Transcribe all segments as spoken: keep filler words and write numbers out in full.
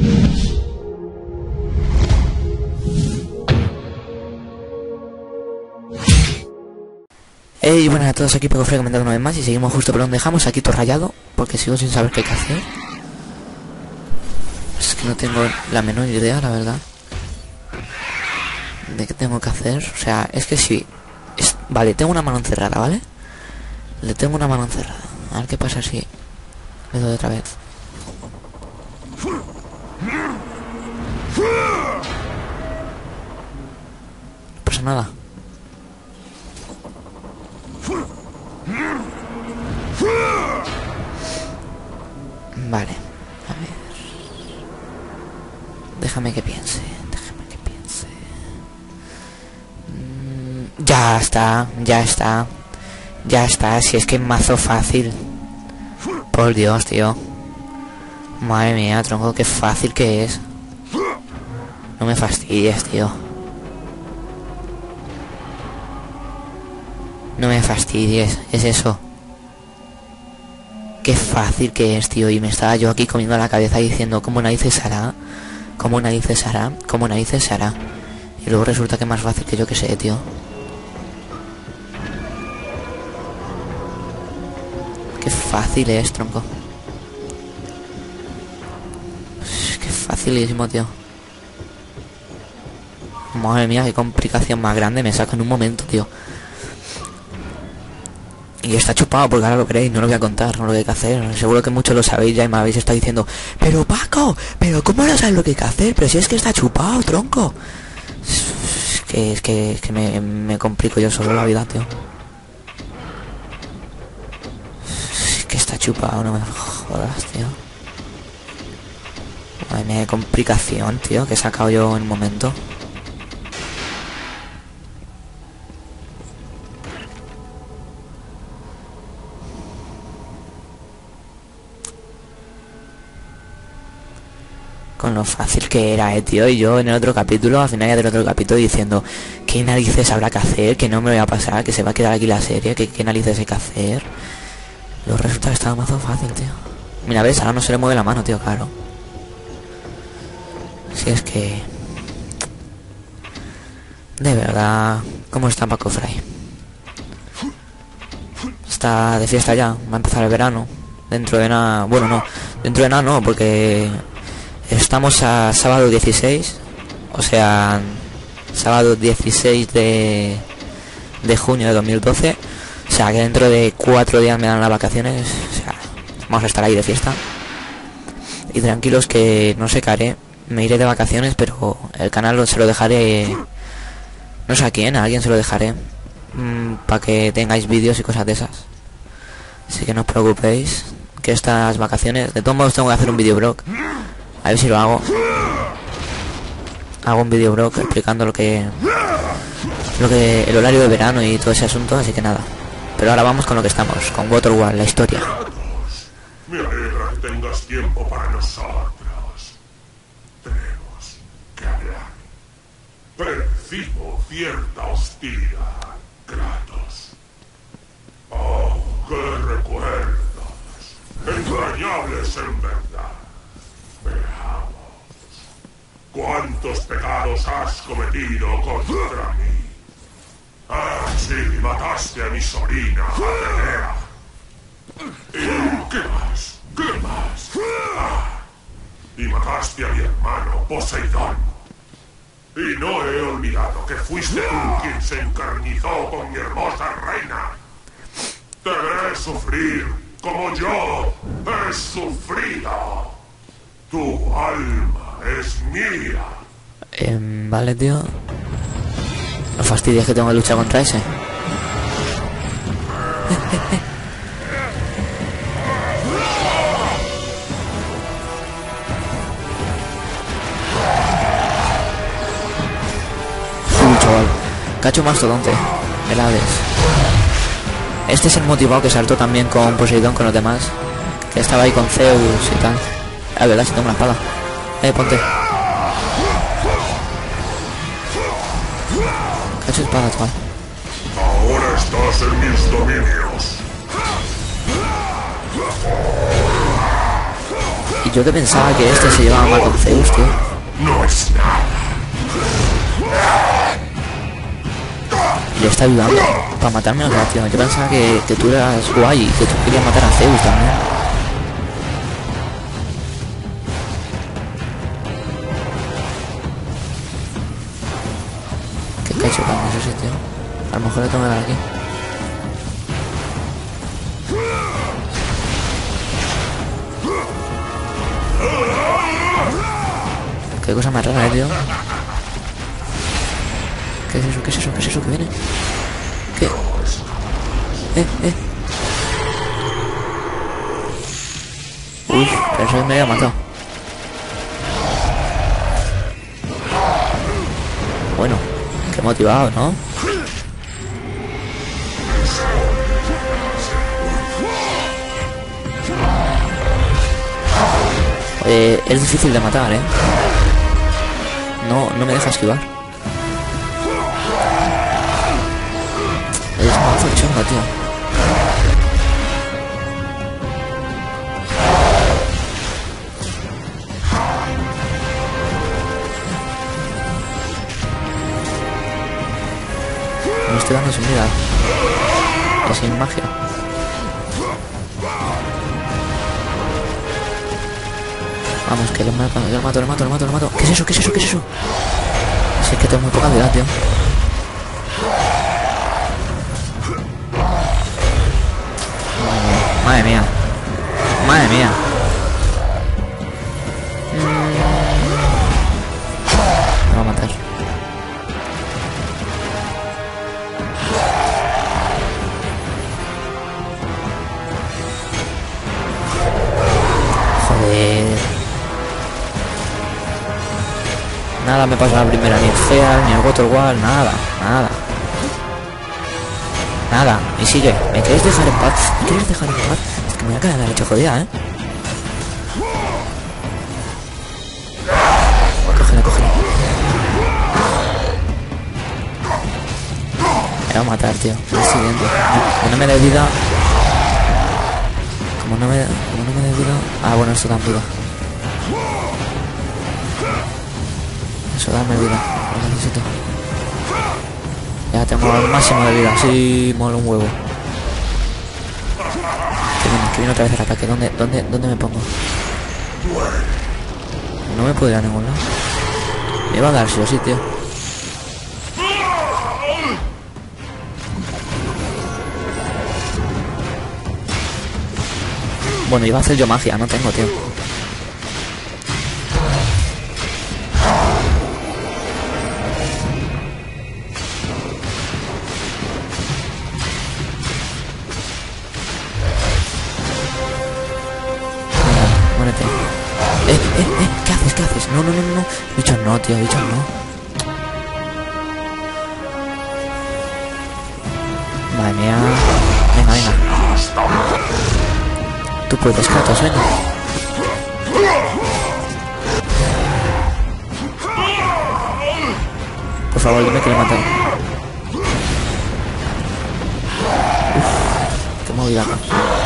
Hey, buenas a todos, aquí Pecofrey comentando una vez más y seguimos justo por donde dejamos, aquí todo rayado, porque sigo sin saber qué hay que hacer. Es que no tengo la menor idea, la verdad, de qué tengo que hacer. O sea, es que sí, es... vale, tengo una mano encerrada, ¿vale? Le tengo una mano encerrada. A ver qué pasa si le doy otra vez. No pasa nada. Vale, a ver. Déjame que piense, déjame que piense. Mm, ya está, ya está. Ya está, si es que es mazo fácil. Por Dios, tío. Madre mía, tronco, qué fácil que es. No me fastidies, tío. No me fastidies, es eso. Qué fácil que es, tío. Y me estaba yo aquí comiendo la cabeza diciendo ¿cómo narices hará? ¿Cómo narices hará? ¿Cómo narices hará? Y luego resulta que es más fácil que yo que sé, tío. Qué fácil es, tronco. Qué facilísimo, tío. Madre mía, qué complicación más grande me saca en un momento, tío. Y está chupado, porque ahora lo veréis, no lo voy a contar, no lo que hay que hacer. Seguro que muchos lo sabéis ya y me habéis estado diciendo pero Paco, pero ¿cómo no sabes lo que hay que hacer? Pero si es que está chupado, tronco. Es que, es que, es que me, me complico yo solo la vida, tío. Es que está chupado, no me jodas, tío. Madre mía, qué complicación, tío, que he sacado yo en un momento. Con lo fácil que era, eh, tío. Y yo en el otro capítulo, al final ya del otro capítulo, diciendo ¿qué narices habrá que hacer? Que no me voy a pasar, que se va a quedar aquí la serie, que qué narices hay que hacer. Luego resulta que estaba más fácil, tío. Mira, ves, ahora no se le mueve la mano, tío, claro. Si es que... de verdad... ¿Cómo está Pecofrey? Está de fiesta ya, va a empezar el verano. Dentro de nada... bueno, no, dentro de nada no, porque... estamos a sábado dieciséis, o sea, sábado dieciséis de, de junio de dos mil doce, o sea, que dentro de cuatro días me dan las vacaciones, o sea, vamos a estar ahí de fiesta. Y tranquilos que no sé qué haré, me iré de vacaciones, pero el canal se lo dejaré, no sé a quién, a alguien se lo dejaré, mmm, para que tengáis vídeos y cosas de esas. Así que no os preocupéis, que estas vacaciones, de todos modos tengo que hacer un videoblog. A ver si lo hago. Hago un video blog explicando lo que... Lo que... el horario de verano y todo ese asunto, así que nada. Pero ahora vamos con lo que estamos, con Waterworld, la historia. Me alegra que tengas tiempo para nosotros. Tenemos que hablar. Percibo cierta hostilidad, Kratos. Oh, qué recuerdos. Entrañables en verdad. Veamos. ¿Cuántos pecados has cometido contra mí? Ah, sí, mataste a mi sobrina, Atenea. ¿Y qué más? ¿Qué más? Ah, y mataste a mi hermano, Poseidón. Y no he olvidado que fuiste tú quien se encarnizó con mi hermosa reina. Te veré sufrir como yo he sufrido. Tu alma es mía. Eh, vale, tío. No fastidies que tengo que luchar contra ese. Uy, chaval. Cacho mastodonte. El Hades. Este es el motivado que saltó también con Poseidón, con los demás. Que estaba ahí con Zeus y tal. Ah, verdad, si tengo una espada. Eh, ponte. Cacho espada, chaval. Ahora estás en mis dominios. Y Yo que pensaba que este se llevaba mal con Zeus, tío. No es nada. Y le está ayudando para matarme a los tío. Yo pensaba que, que tú eras guay y que tú querías matar a Zeus también. ¿Qué cacho con ese tío? A lo mejor le tengo que dar aquí. Qué cosa más rara, eh, tío. ¿Qué es eso? ¿Qué es eso? ¿Qué es eso que viene? ¿Qué? Eh, eh. Uy, pensé que me había matado. Bueno, qué motivado, ¿no? Oye, es difícil de matar, ¿eh? No, no me deja esquivar. Es un mazo chungo, tío. Me estoy dando sin vida. Y sin magia. Vamos, que lo mato, lo mato, lo mato, lo mato, lo mato. ¿Qué es eso? ¿Qué es eso? ¿Qué es eso? Si es que tengo muy poca vida, tío. Madre mía. Madre mía. Me va a matar. Joder. Nada me pasa la primera, ni el Feal, ni el Water Wall, nada, nada. Nada, y sigue. ¿Me quieres dejar en paz? ¿Me quieres dejar en paz? Es que me voy a caer en la leche jodida, ¿eh? Cógele, cógele. Me va a matar, tío. El siguiente. Como no me dé vida. Como no me, como no me dé vida. Ah, bueno, esto da vida. Eso, dame vida. Lo necesito. Ya tengo el máximo de vida. Sí, mola un huevo. Que viene, que viene otra vez el ataque. ¿Dónde, dónde, dónde me pongo? No me puedo ir a ningún lado. Me va a dar sí o sí, tío. Bueno, iba a hacer yo magia. No tengo, tío. Muérete. Eh, eh, eh, ¿qué haces? ¿Qué haces? No, no, no, no. Bichos no, tío, bichos no. Madre mía. Venga, venga. Tú puedes, Kratos, venga. Por favor, dime que le matan. Uf, qué movida acá.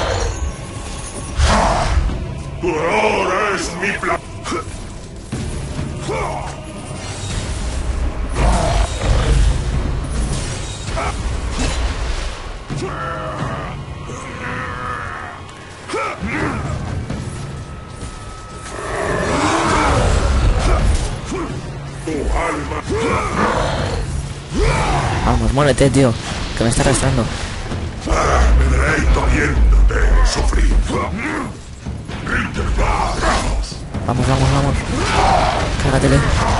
Tu ahora es mi plan. Tu alma. Vamos, muérete, tío. Que me está arrastrando. Me deleito viéndote sufrir. Vamos. Vamos, vamos, vamos. Cágatele.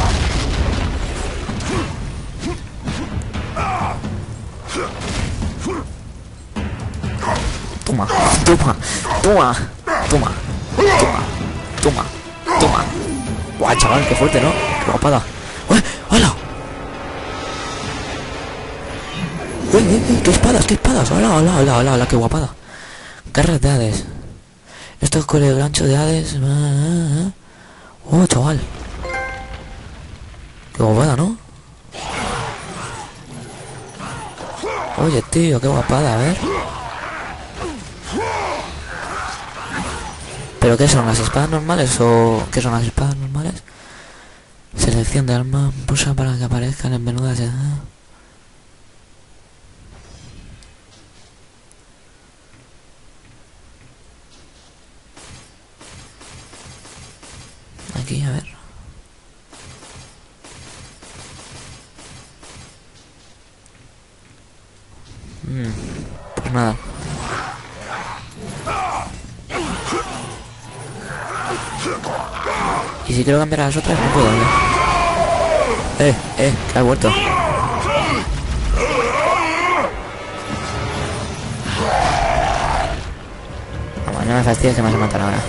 Toma, toma, toma, toma, toma, toma, toma. Guau, chaval, qué fuerte, ¿no? Qué guapada. ¡Uy! ¡Hola! ¡Uy, uy, uy! ¡Qué espadas, qué espadas! ¡Hola, hola, hola, hola, hola! ¡Qué guapada! Garras de Hades. Esto es con el gancho de Hades. ¡Oh, chaval! ¡Qué guapada, ¿no? Oye, tío, qué guapada, a ver. ¿Pero qué son? ¿Las espadas normales o qué son las espadas normales? Selección de arma, pulsa para que aparezcan en menú de... Aquí, a ver. Mm, pues nada. Y si quiero cambiar a las otras, no puedo, ¿no? Eh, eh, que ha vuelto. Vamos, no me fastidies que me vas a matar ahora.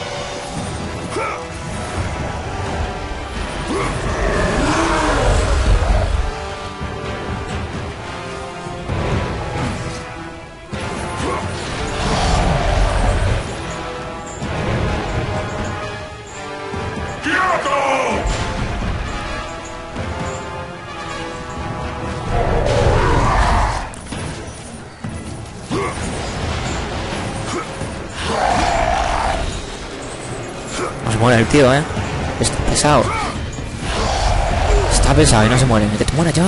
Se muere el tío, eh. Está pesado. Está pesado y no se muere. Que te muera ya.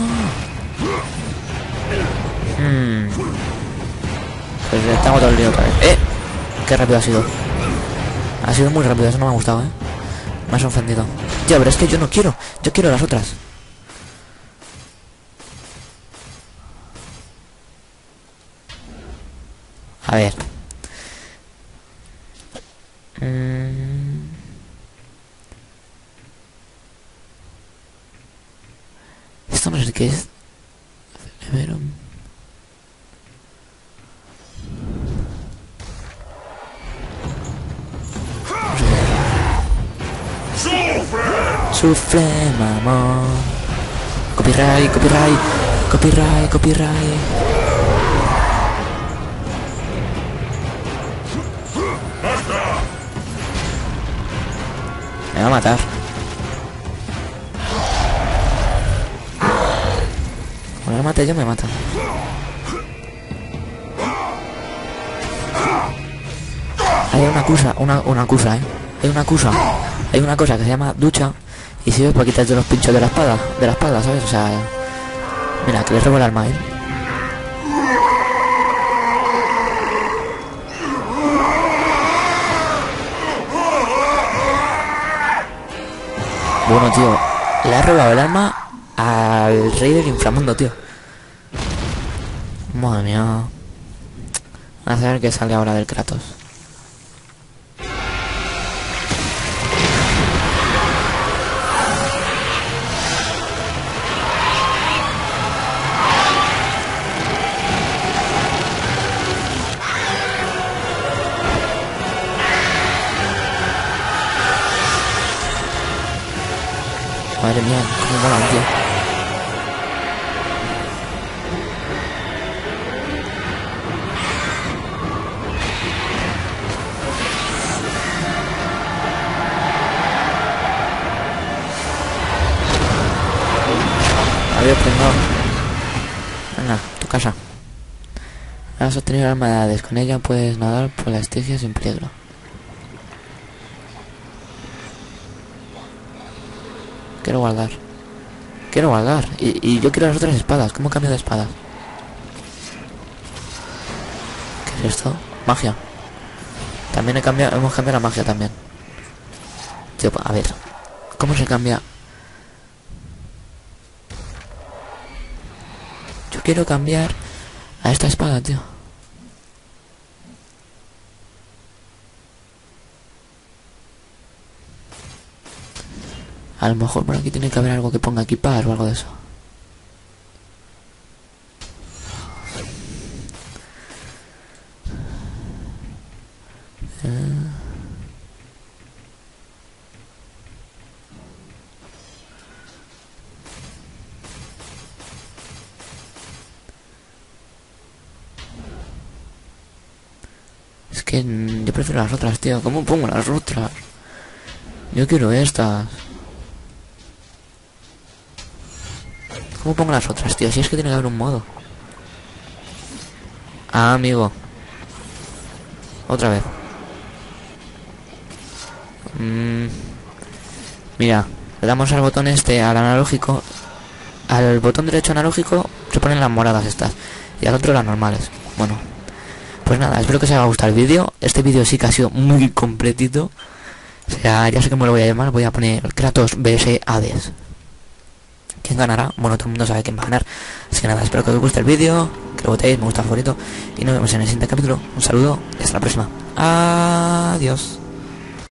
Hmm. Pues le tengo todo el lío otra vez. ¡Eh! Qué rápido ha sido. Ha sido muy rápido, eso no me ha gustado, eh. Me has ofendido. Tío, pero es que yo no quiero. Yo quiero las otras. A ver. Mm. Esto no sé qué es. Pero... Sufre, mamón. Copyright, copyright, copyright, copyright. Me va a matar. Cuando me mate yo, me mata. Hay una cosa, una, una cosa, eh. Hay una cosa. Hay una cosa que se llama ducha. Y sirve para quitarte los pinchos de la espada. De la espalda, ¿sabes? O sea... Mira, que le robo el arma, eh. Bueno, tío, le ha robado el arma al rey del inframundo, tío. Madre mía. A ver qué sale ahora del Kratos. Madre mía, cómo mola, tío. Adiós, primo. Venga, tu casa. Has obtenido el arma de Hades. Con ella puedes nadar por la estigia sin peligro. Quiero guardar. Quiero guardar. Y, y yo quiero las otras espadas. ¿Cómo cambio de espada? ¿Qué es esto? Magia. También he cambiado, hemos cambiado la magia también. Tío, a ver. ¿Cómo se cambia? Yo quiero cambiar a esta espada, tío. A lo mejor por aquí tiene que haber algo que ponga equipar o algo de eso. Eh... Es que yo prefiero las otras, tío. ¿Cómo pongo las otras? Yo quiero estas. ¿Cómo pongo las otras, tío? Si es que tiene que haber un modo. Ah, amigo. Otra vez. Mm, mira, le damos al botón este, al analógico. Al botón derecho analógico se ponen las moradas estas. Y al otro las normales. Bueno, pues nada, espero que os haya gustado el vídeo. Este vídeo sí que ha sido muy completito. O sea, ya sé que me lo voy a llamar. Voy a poner Kratos vs Hades. ¿Quién ganará? Bueno, todo el mundo sabe quién va a ganar. Así que nada, espero que os guste el vídeo, que lo votéis, me gusta, favorito. Y nos vemos en el siguiente capítulo. Un saludo y hasta la próxima. Adiós.